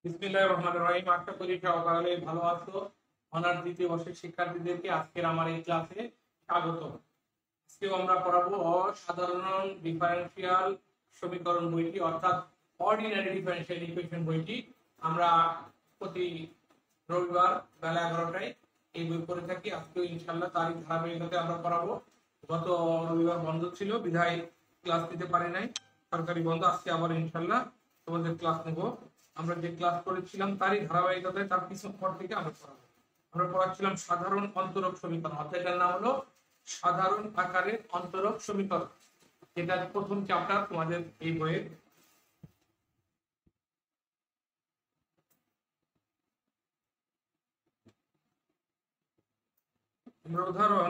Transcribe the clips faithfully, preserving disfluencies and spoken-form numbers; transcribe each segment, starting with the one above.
বিসমিল্লাহির রহমানির রহিম। আশা করি সকালে ভালো আছো। অনার্স দ্বিতীয় বর্ষের শিক্ষার্থীদেরকে আজকের আমার এই ক্লাসে স্বাগত। আজকে আমরা পড়াবো অসাধারণ ডিফারেনশিয়াল সমীকরণ বইটি, অর্থাৎ অর্ডিনারি ডিফারেনশিয়াল ইকুয়েশন বইটি। আমরা প্রতি রবিবার বেলা এগারোটায় এই বই পড়ে থাকি। আজকে ইনশাল্লাহ তারই ধারাবাহিকতায় আমরা পড়াবো। গত রবিবার বন্ধ ছিল, বিধায় ক্লাস দিতে পারি নাই, সরকারি বন্ধ। আজকে আবার ইনশাল্লাহ তোমাদের ক্লাস নেব। আমরা যে ক্লাস করেছিলাম তারই ধারাবাহিকতায় তার কিছু পর থেকে আমরা পড়াবো। আমরা পড়াচ্ছিলাম সাধারণ অন্তরক সমীকরণ, অধ্যায়টার নাম হলো সাধারণ আকারের অন্তরক সমীকরণ, যেটা প্রথম চ্যাপ্টার তোমাদের এই বইয়ের। আমরা উদাহরণ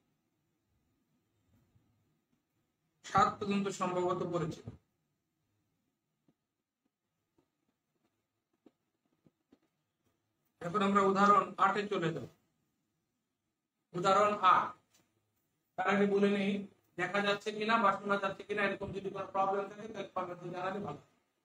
সাত পর্যন্ত সম্ভবত পড়েছি। এখন আমরা উদাহরণ আটে চলে যাব। উদাহরণ আট, তার আগে বলে নেই দেখা যাচ্ছে কিনা বা শোনা যাচ্ছে কিনা। এরকম যদি কোনো প্রবলেম থাকে তাহলে কমেন্টে জানালে ভালো।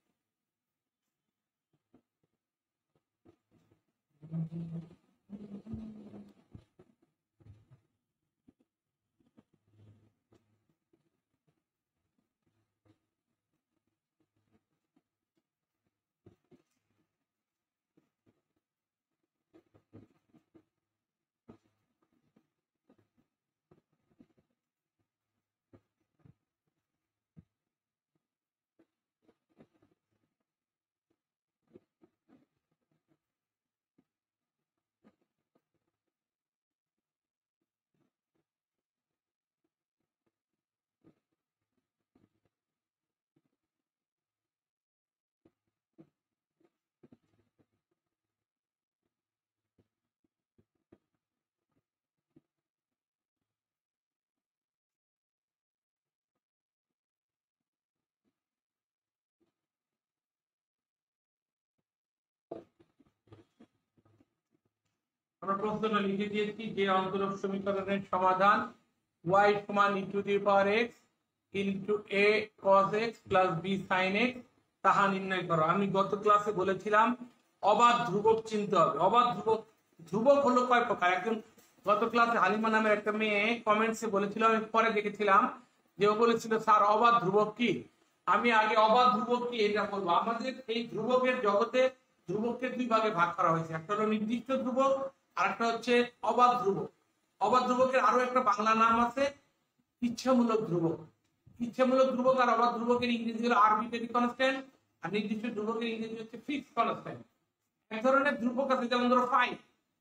আমরা প্রশ্নটা লিখে দিয়েছি যে অন্তরক সমীকরণের সমাধান y সমান e to the power x into a cos x plus b sin x তাহা নির্ণয় করো। আমি গত ক্লাসে বলেছিলাম অবাধ ধ্রুবক চিনতে হবে। অবাধ ধ্রুবক ধ্রুবক হলো কয় প্রকার। একজন গত ক্লাসে হালিমা নামের একটা মেয়ে কমেন্টসে বলেছিল, আমি পরে দেখেছিলাম যে ও বলেছিল স্যার অবাধ ধ্রুবক কি। আমি আগে অবাধ ধ্রুবক কি এটা বলবো। আমাদের এই ধ্রুবকের জগতে ধ্রুবককে দুই ভাগে ভাগ করা হয়েছে, একটা হলো নির্দিষ্ট ধ্রুবক আর একটা হচ্ছে অবাধ ধ্রুবক। অবাধ ধ্রুবকের আরো একটা বাংলা নাম আছে ইচ্ছামূলক ধ্রুবক। ইচ্ছামূলক ধ্রুবক আর অবাধ ধ্রুবকের ইংরেজি হলো আরবিট্রারি কনস্ট্যান্ট, আর নির্দিষ্ট ধ্রুবকের ইংরেজি হচ্ছে ফিক্সড কনস্ট্যান্ট। এক ধরনের ধ্রুবক আছে, যেমন ধরো ফাইভ,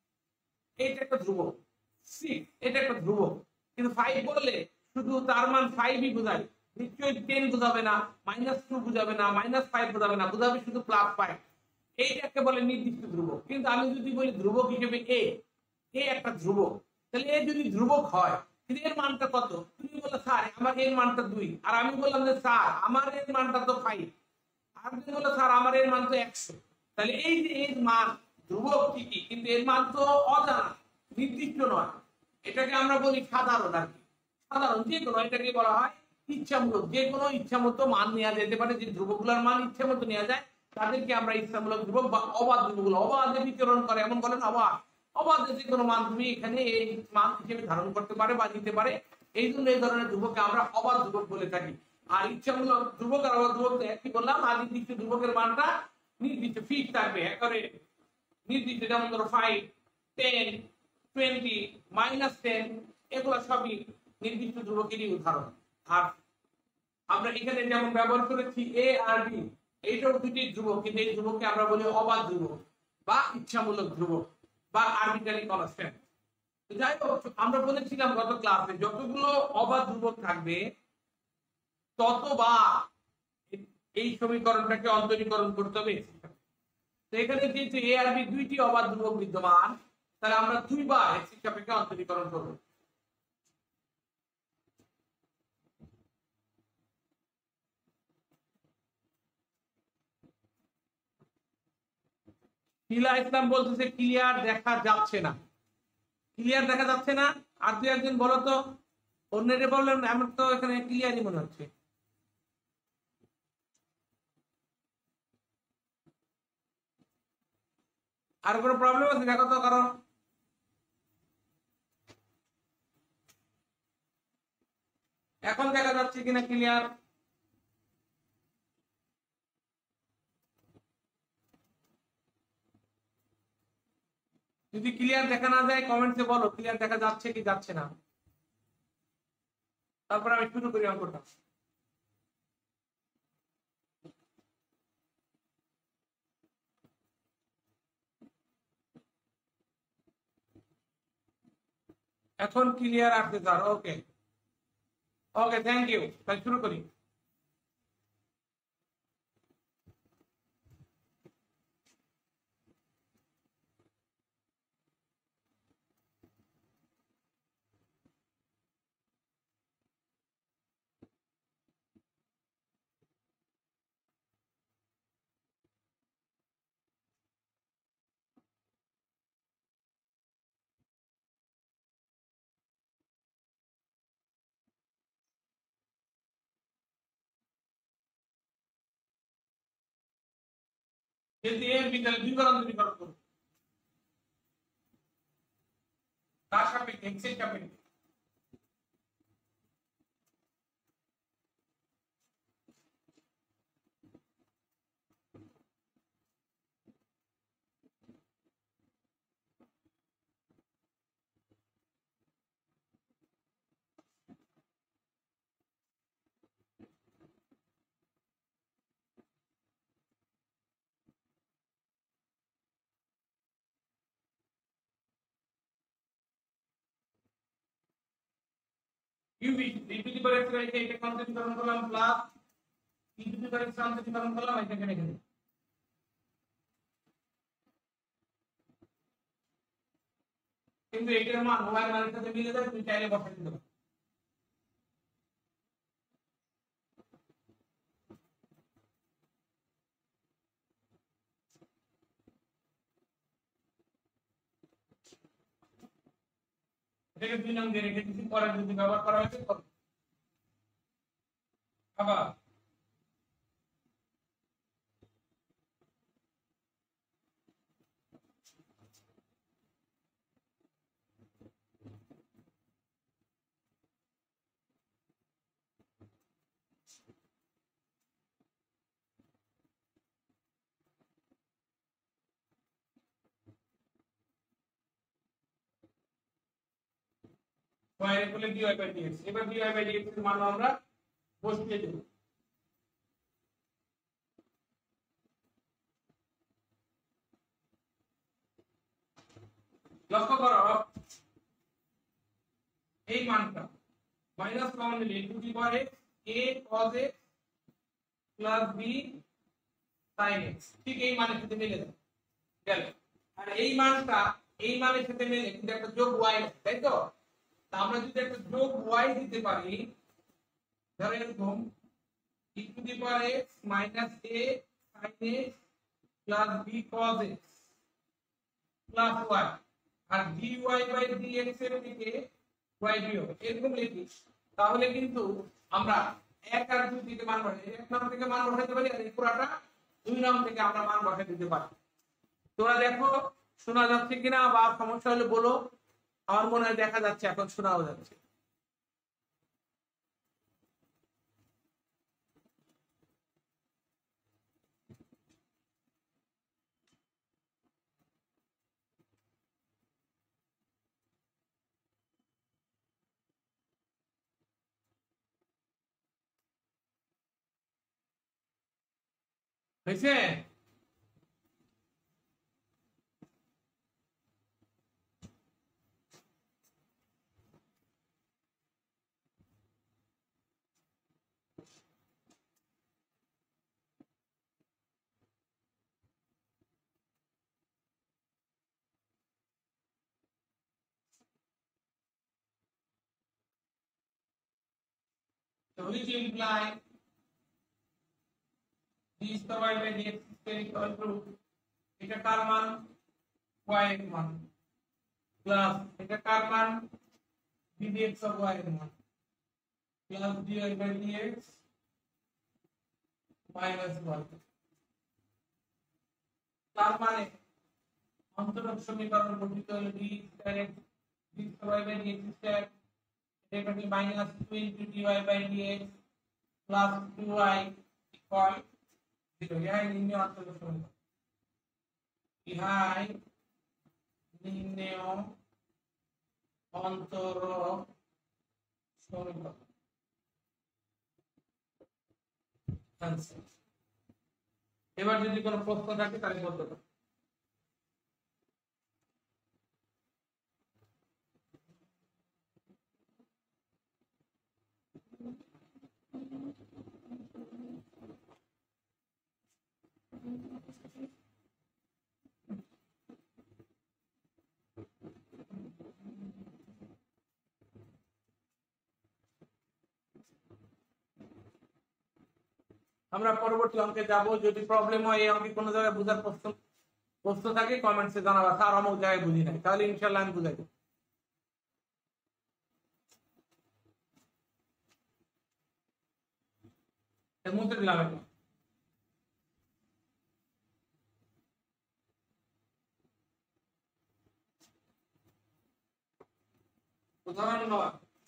এটা একটা ধ্রুবক। সিক্স, এটা একটা ধ্রুবক। কিন্তু ফাইভ বললে শুধু তার মান ফাইভই বোঝায়, নিশ্চয়ই টেন বোঝাবে না, মাইনাস টু বোঝাবে না, মাইনাস ফাইভ বোঝাবে না, বোঝাবে শুধু প্লাস ফাইভ। এইটাকে বলে নির্দিষ্ট ধ্রুবক। কিন্তু আমি যদি বলি ধ্রুবক হিসেবে এ, এ একটা ধ্রুবক, তাহলে এ যদি ধ্রুবক হয় কিন্তু এর মানটা কত? তুমি বলে স্যার আমার এর মানটা দুই, আর আমি বললাম যে স্যার আমার এর মানটা তো ফাইভ, আর তুমি বলে স্যার আমার এর মান তো একশো। তাহলে এই যে এর মান ধ্রুবক ঠিকই, কিন্তু এর মান তো অজানা, নির্দিষ্ট নয়। এটাকে আমরা বলি সাধারণ। আর কি সাধারণ যে কোনো, এটাকে বলা হয় ইচ্ছামূলক। যে কোনো ইচ্ছামতো মান নেওয়া যেতে পারে, যে ধ্রুবকগুলোর মান ইচ্ছামতো নেওয়া যায় তাদেরকে আমরা ইচ্ছামূলক ধ্রুবক বা অবাধ ধ্রুবক। অবাধে বিচরণ করে এমন বলেন অবাধ। অবাধে যে কোনো মান তুমি এখানে এই মান হিসেবে ধারণ করতে পারে বা নিতে পারে, এই জন্য এই ধরনের ধ্রুবককে আমরা অবাধ ধ্রুবক বলে থাকি। আর ইচ্ছামূলক ধ্রুবক আর অবাধ ধ্রুবক একই বললাম। আর নির্দিষ্ট ধ্রুবকের মানটা নির্দিষ্ট ফিক্স থাকবে, একেবারে নির্দিষ্ট। যেমন ধরো five, ten, twenty, minus ten, এগুলো সবই নির্দিষ্ট ধ্রুবকেরই উদাহরণ। আর আমরা এখানে যেমন ব্যবহার করেছি এ আর বি, এইটাও দুটি ধ্রুবক, কিন্তু এই ধ্রুবককে আমরা বলি অবাধ ধ্রুবক বা ইচ্ছামূলক ধ্রুবক বা আরবিট্রারি কনস্ট্যান্ট। যাই হোক, আমরা বলেছিলাম গত ক্লাসে যতগুলো অবাধ ধ্রুবক থাকবে ততবার এই সমীকরণটাকে অন্তরীকরণ করতে হবে। তো এখানে যেহেতু এ আর বি দুইটি অবাধ ধ্রুবক বিদ্যমান, তাহলে আমরা দুইবার এক্স এর সাপেক্ষে অন্তরীকরণ করব। নীলা ইসলাম বলতেছে ক্লিয়ার দেখা যাচ্ছে না, ক্লিয়ার দেখা যাচ্ছে না। আর দুই একজন বলো তো, অন্যের বললেন, আমার তো এখানে ক্লিয়ারই মনে হচ্ছে। আর কোনো প্রবলেম আছে দেখো তো কারণ এখন দেখা যাচ্ছে কিনা ক্লিয়ার? যদি ক্লিয়ার দেখা না যায় কমেন্টসে বলো ক্লিয়ার দেখা যাচ্ছে কি যাচ্ছে না, তারপর আমি শুরু করি অঙ্কটা। এখন ক্লিয়ার আসছে sir. Okay okay thank you, তাহলে শুরু করি। যদি এর বিদ্যালয় দ্বিকরণ দ্বিকরণ করুন তার সাপেক্ষে এক্স এর সাপেক্ষে u be e to the power x রেখে এটা কনসিডার করলাম plus e to the power x consider করলাম এটাকে রেখে দিই। কিন্তু এটার মান ওয়াই মানের সাথে মিলে যায়, তুমি চাইলে বসাই দিতে পারো। এটাকে দুই নাম দিয়ে রেখে দিচ্ছি, পরে যদি ব্যবহার করা হয়েছে করো। আবার y এর বলে dy বাই dx, এবার dy বাই dx এর মান আমরা বসিয়ে দেব। লক্ষ্য করো এই মানটা মাইনাস কমন নিলে to the power x a cos x plus b sin x, ঠিক এই মানের সাথে মিলে যাবে গেল। আর এই মানটা এই মানের সাথে মিলে কিন্তু একটা যোগ y আছে, তাই তো? আমরা যদি একটা যোগ y দিতে পারি, ধরো এরকম e to the power x minus a sin x plus b cos x plus y, আর dy বাই dx এর থেকে y বিয়োগ এরকম লিখি, তাহলে কিন্তু আমরা এক আর দুই থেকে মান বসাই, এক নাম থেকে মান বসাইতে পারি, আর এই পুরাটা দুই নাম থেকে আমরা মান বসাই দিতে পারি। তোমরা দেখো শোনা যাচ্ছে কিনা, বা সমস্যা হলে বলো। আমার মনে হয় দেখা যাচ্ছে, এখন শোনাও যাচ্ছে। হয়েছে? So which imply d square y by dx is equal to এটা কার মান y এর মান প্লাস এটা কার মান d dx of y এর মান plus dy by dx minus y। তার মানে অন্তরক সমীকরণ গঠিত হলো d square x d square by dx square এটা কি minus two into dy by dx plus two y equal zero. ইহাই নির্ণয় অন্তরক সমীকরণ। ইহাই নির্ণয় অন্তরক সমীকরণ। এবার যদি কোনো প্রশ্ন থাকে তাহলে বলতে পারো। আমরা পরবর্তী অঙ্কে যাব। যদি প্রবলেম হয় এই অঙ্কে কোনো জায়গায় বোঝার প্রশ্ন প্রশ্ন থাকে কমেন্টসে জানাবা, স্যার অমুক জায়গায় বুঝি নাই, তাহলে ইনশাআল্লাহ আমি বুঝাই দেব। মুছে দিলাম এটা। উদাহরণ নয়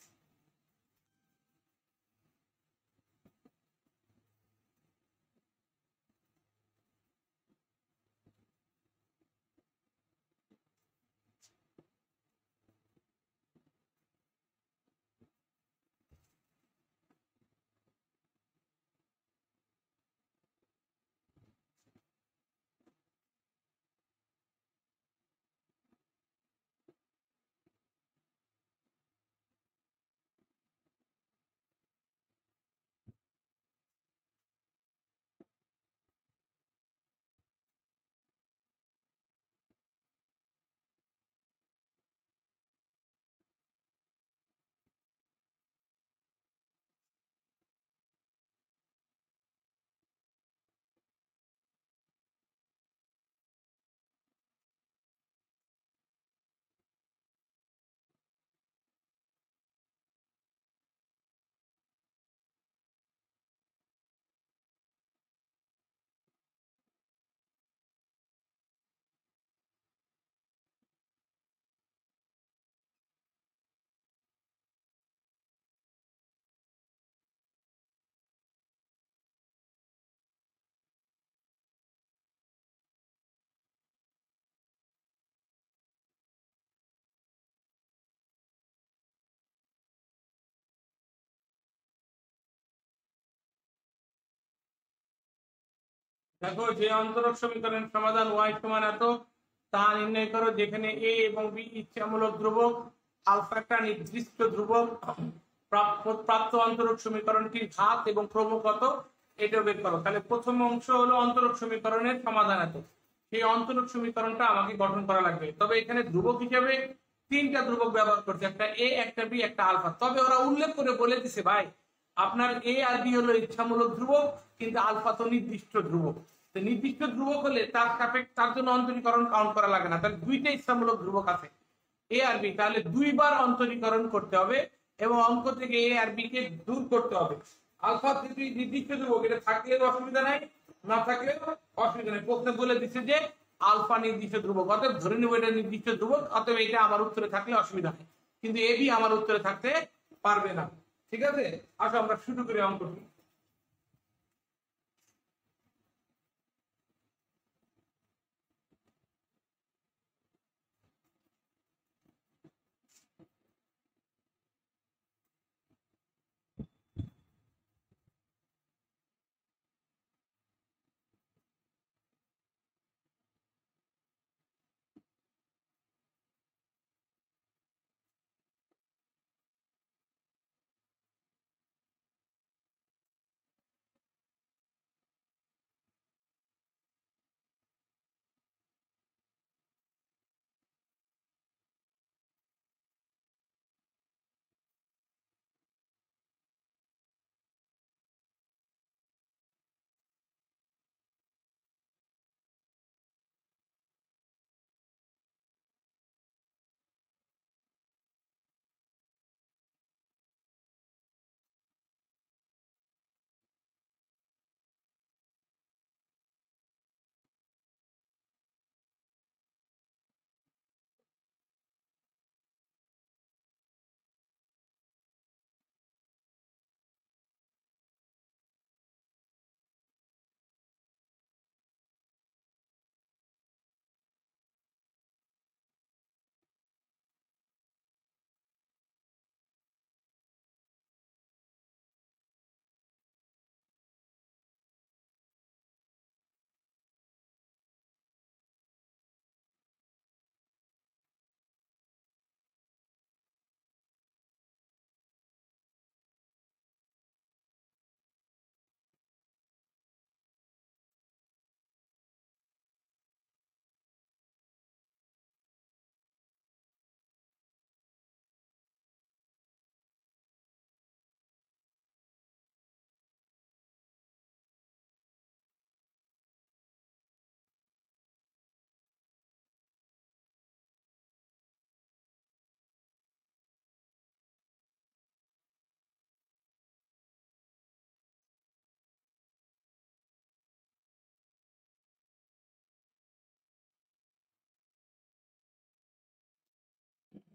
দেখো, যে অন্তরক সমীকরণের সমাধান y সমান এত তা নির্ণয় করো যেখানে a এবং b ইচ্ছামূলক ধ্রুবক, আলফা একটা নির্দিষ্ট ধ্রুবক, প্রাপ্ত অন্তরক সমীকরণটির ঘাত এবং ক্রম কত এটা বের করো। তাহলে প্রথম অংশ হলো অন্তরক সমীকরণের সমাধান এত, সেই অন্তরক সমীকরণটা আমাকে গঠন করা লাগবে। তবে এখানে ধ্রুবক হিসেবে তিনটা ধ্রুবক ব্যবহার করছে, একটা a, একটা b, একটা আলফা। তবে ওরা উল্লেখ করে বলে দিছে ভাই আপনার a আর b হলো ইচ্ছামূলক ধ্রুবক, কিন্তু আলফা তো নির্দিষ্ট ধ্রুবক। তো নির্দিষ্ট ধ্রুবক হলে তার সাপেক্ষে তার জন্য অন্তরীকরণ কাউন্ট করা লাগে না। তাহলে দুইটা ইচ্ছামূলক ধ্রুবক আছে a আর b, তাহলে দুইবার অন্তরীকরণ করতে হবে এবং অঙ্ক থেকে a আর b কে দূর করতে হবে। আলফা যদি নির্দিষ্ট ধ্রুবক, এটা থাকলেও অসুবিধা নাই, না থাকলেও অসুবিধা নেই। প্রশ্নে বলে দিচ্ছে যে আলফা নির্দিষ্ট ধ্রুবক, অতএব ধরে নেব এটা নির্দিষ্ট ধ্রুবক, অতএব এটা আমার উত্তরে থাকলে অসুবিধা নেই, কিন্তু এ বি আমার উত্তরে থাকতে পারবে না। ঠিক আছে, আসো আমরা শুরু করি অঙ্কটি।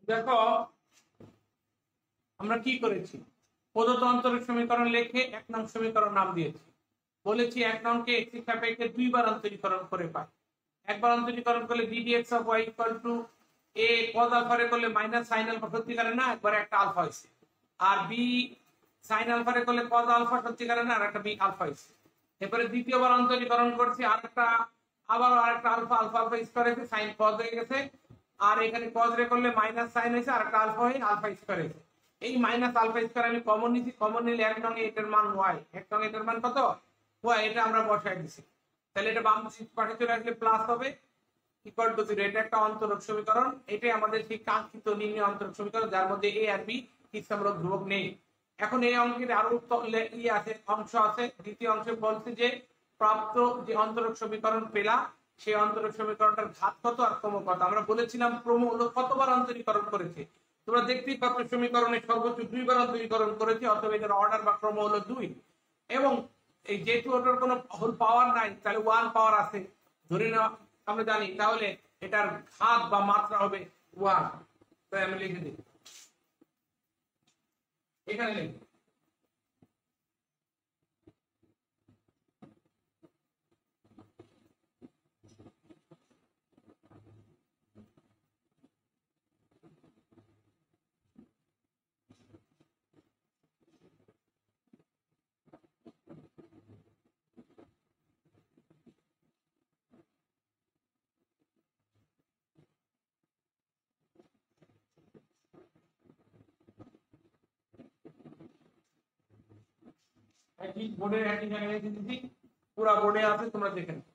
দেখো আমরা কি করেছি, প্রদত্ত অন্তরক সমীকরণ লিখে এক নং সমীকরণ নাম দিয়েছি। বলেছি এক নংকে x এর সাপেক্ষে দুইবার অন্তরীকরণ করে পাই। একবার অন্তরীকরণ করলে d dx of y equal to a cos alpha রে করলে মাইনাস sin alpha সত্যিকারে না, একবার একটা আলফা হইছে। আর b sin alpha রে করলে cos alpha সত্যিকারে না, আর একটা b আলফা হইছে। এরপরে দ্বিতীয়বার অন্তরীকরণ করছি, আরেকটা আবার আরেকটা আলফা আলফা আলফা স্কয়ার হইছে, sin cos হয়ে গেছে। আর এখানে cos রে করলে মাইনাস sin হইছে, আর একটা আলফা হয়ে আলফা স্কয়ার হইছে। এই মাইনাস আলফা স্কয়ার আমি কমন নিছি, কমন নিলে এক নং এটার মান y, এক নং এটার মান কত y, এটা আমরা বসাই দিছি। তাহলে এটা বাম পাশে চলে আসলে প্লাস হবে ইকুয়াল টু জিরো। এটা একটা অন্তরক সমীকরণ, এটাই আমাদের ঠিক কাঙ্ক্ষিত নির্ণয় অন্তরক সমীকরণ, যার মধ্যে a আর b ইচ্ছামূলক ধ্রুবক নেই। এখন এই অঙ্কের আরো ই আছে, অংশ আছে। দ্বিতীয় অংশে বলছে যে প্রাপ্ত যে অন্তরক সমীকরণ পেলা, সেই অন্তরক সমীকরণটার ঘাত কত আর ক্রম কত। আমরা বলেছিলাম ক্রম হলো কতবার অন্তরীকরণ করেছে। তোমরা দেখতেই পাচ্ছ সমীকরণে সর্বোচ্চ দুইবার অন্তরীকরণ করেছে, অথবা এটার অর্ডার বা ক্রম হলো দুই। এবং এই যেহেতু ওটার কোনো হোল পাওয়ার নাই, তাহলে ওয়ান পাওয়ার আছে ধরে নেওয়া আমরা জানি, তাহলে এটার ঘাত বা মাত্রা হবে ওয়ান। তাই আমি লিখে দিই এখানে লিখি। একই বোর্ডের একই জায়গায় লিখে দিচ্ছি, পুরো বোর্ডে আছে, তোমরা দেখে নাও।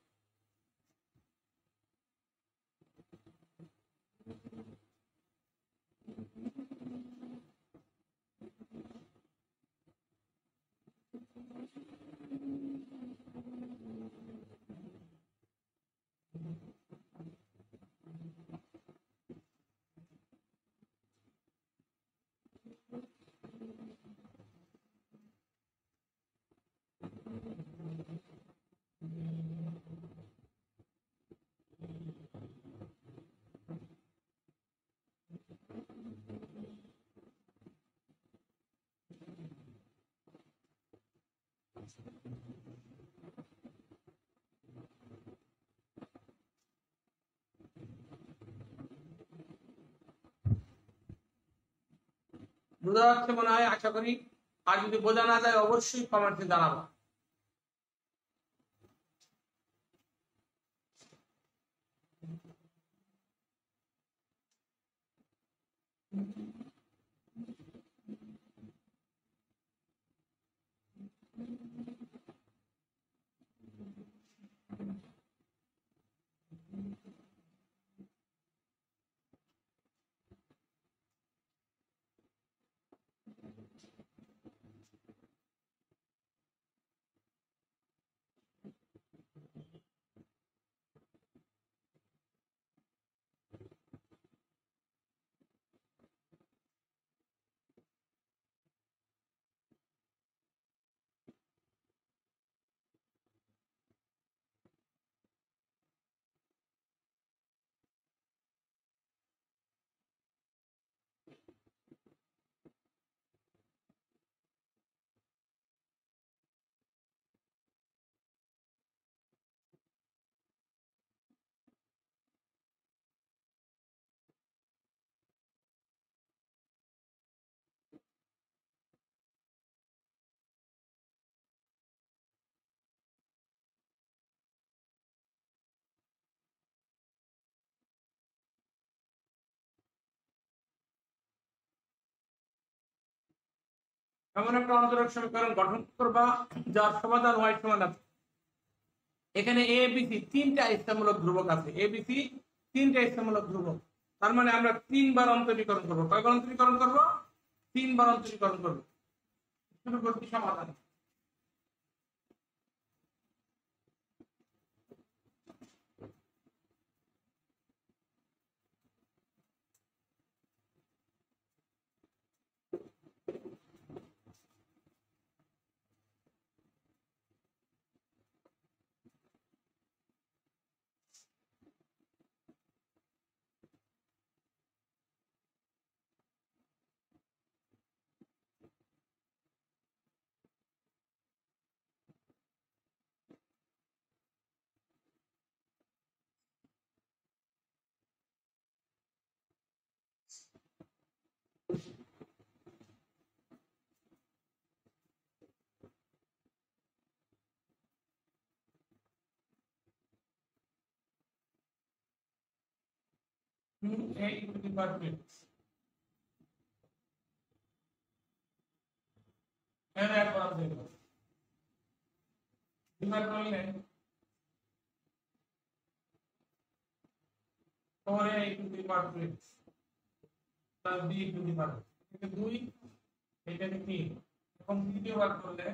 বোঝা যাচ্ছে মনে হয়, আশা করি। আর যদি বোঝা না যায় অবশ্যই কমেন্টে জানাবো। এমন একটা অন্তরক সমীকরণ গঠন করবা যার সমাধান y সমান আছে। এখানে এ বি সি তিনটা ইচ্ছামূলক ধ্রুবক আছে, এ বি সি তিনটা ইচ্ছামূলক ধ্রুবক। তার মানে আমরা তিনবার অন্তরীকরণ করবো। কয়বার অন্তরীকরণ করবো? তিনবার অন্তরীকরণ করবো। শুরু করছি সমাধান। Two a to the power two x এর এক করা যাবে ডিভাইড করলে four a to the power two x plus b to the power এটা দুই এটা তিন এবং তৃতীয় বার করলে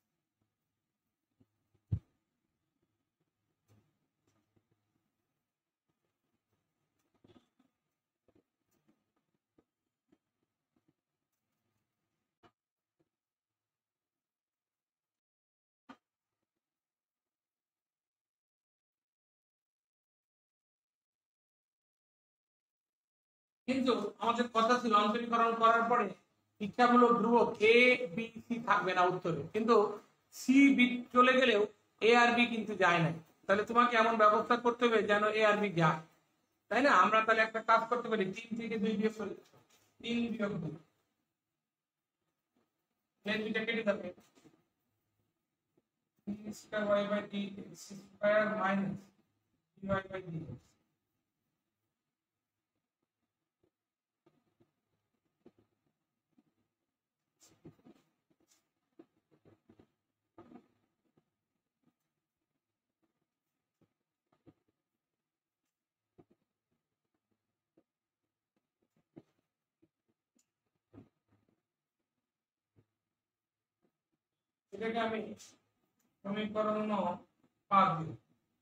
কিন্তু আমাদের কথা ছিল অন্তরীকরণ করার পরে ইচ্ছামূলক ধ্রুবক এ বি সি থাকবে না উত্তরে, কিন্তু সি বি চলে গেলেও এ আর বি কিন্তু যায় না। তাহলে তোমাকে এমন ব্যবস্থা করতে হবে যেন এ আর বি যায়, তাই না? আমরা তাহলে একটা কাজ করতে পারি, তিন থেকে দুই বিয়োগ করে তিন বিয়োগ দুই দুইটা কেটে যাবে square y by d square minus d y by d এটাকে আমি সমীকরণ পাঁচ দিই।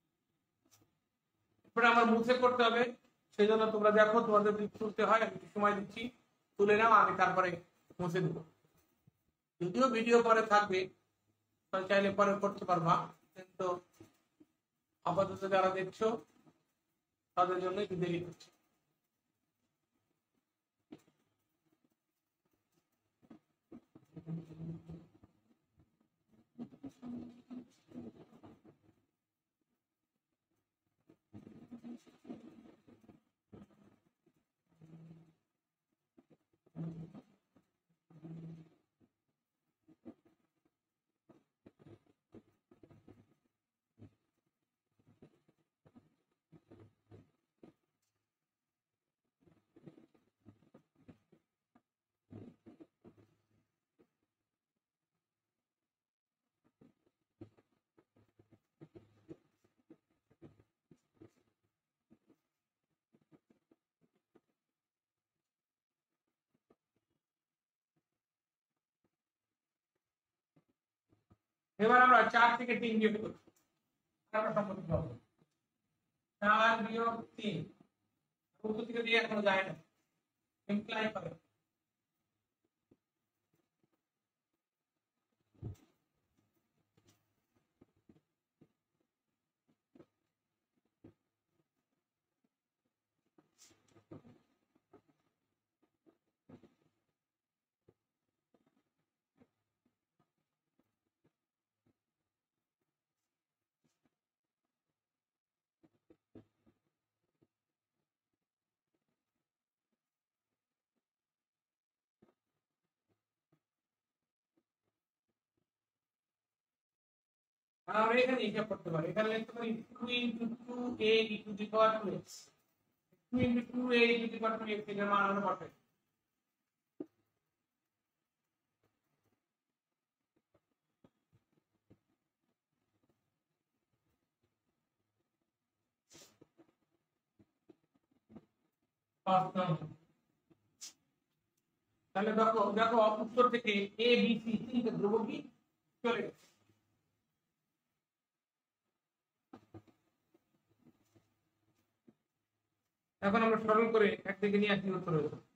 এরপরে আমার মুছে করতে হবে, সেই জন্য তোমরা দেখো তোমাদের যদি তুলতে হয় আমি সময় দিচ্ছি, তুলে নাও, আমি তারপরে মুছে দেবো। যদিও ভিডিও পরে থাকবে চাইলে পরে করতে পারবা, কিন্তু আপাতত যারা দেখছো তাদের জন্য একটু দেরি করছে। এবার আমরা চার থেকে তিন বিয়োগ করি, তারপর সম্পর্ক পাবো। চার বিয়োগ তিন উত্তর থেকে দিয়ে এখনো যায় না, ইমপ্লাই করে আমরা এখানে হিসাব করতে পারি। এখানে লিখতে পারি two into two a e to the power two x, two into two a e to the power two x এর মান হলো কত? তাহলে দেখো দেখো উত্তর থেকে এ বি সি তিনটা ধ্রুবক কি চলে গেছে। এখন আমরা সরল করে একদিকে নিয়ে আসি উত্তর হয়ে যাবে।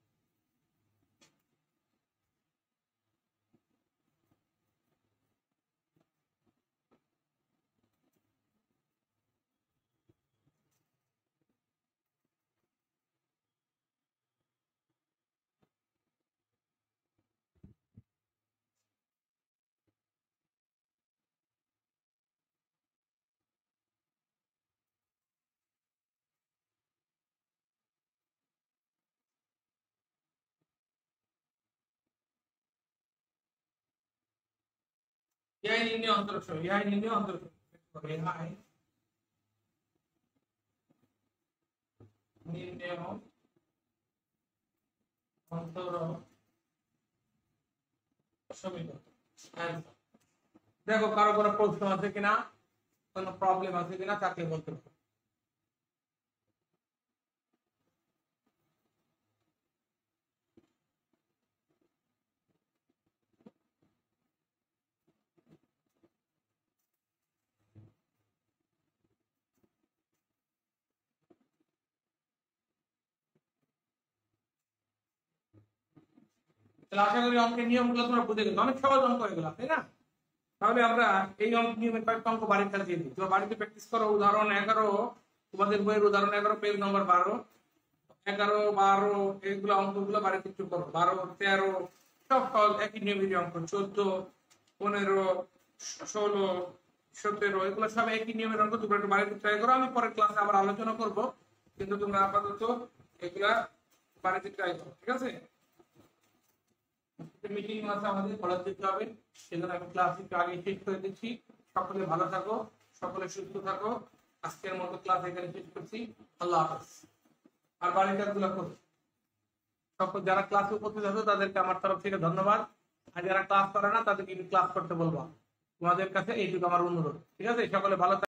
ইহাই নির্ণয় অন্তরক্ষ, ইহাই নির্ণয় অন্তরক্ষ, ইহাই নির্ণয় অন্তর সমীকরণ। Answer. দেখো কারো কোনো প্রশ্ন আছে কিনা, কোনো প্রবলেম আছে কিনা, থাকলে বলতে পারো। তাহলে আশা করি অঙ্কের নিয়মগুলো তোমরা বুঝে গেছো, অনেক সহজ অঙ্ক হয়ে গেল, তাই না? তাহলে আমরা এই অঙ্ক নিয়মের কয়েকটা অঙ্ক বাড়িতে খেলা দিয়ে দিই। তোমরা বাড়িতে প্র্যাকটিস করো। উদাহরণ এগারো, তোমাদের বইয়ের উদাহরণ এগারো, পেজ নম্বর বারো। এগারো বারো এগুলো অঙ্কগুলো বাড়িতে একটু করো। বারো তেরো সব সহজ একই নিয়মের অঙ্ক। চোদ্দ পনেরো ষোলো সতেরো এগুলো সব একই নিয়মের অঙ্ক। তোমরা একটু বাড়িতে ট্রাই করো। আমি পরের ক্লাসে আবার আলোচনা করব, কিন্তু তোমরা আপাতত এগুলা বাড়িতে ট্রাই করো, ঠিক আছে? মিটিং আছে আমাদের, কলেজ দিতে হবে, সেজন্য আমি ক্লাস একটু আগে শেষ করে দিচ্ছি। সকলে ভালো থাকো, সকলে সুস্থ থাকো। আজকের মতো ক্লাস এখানে শেষ করছি। আল্লাহ হাফেজ। আর বাড়ির কাজগুলো করো। সকল যারা ক্লাসে উপস্থিত আছে তাদেরকে আমার তরফ থেকে ধন্যবাদ। আর যারা ক্লাস করে না তাদেরকে একটু ক্লাস করতে বলবো। তোমাদের কাছে এইটুকু আমার অনুরোধ, ঠিক আছে? সকলে ভালো থাকো।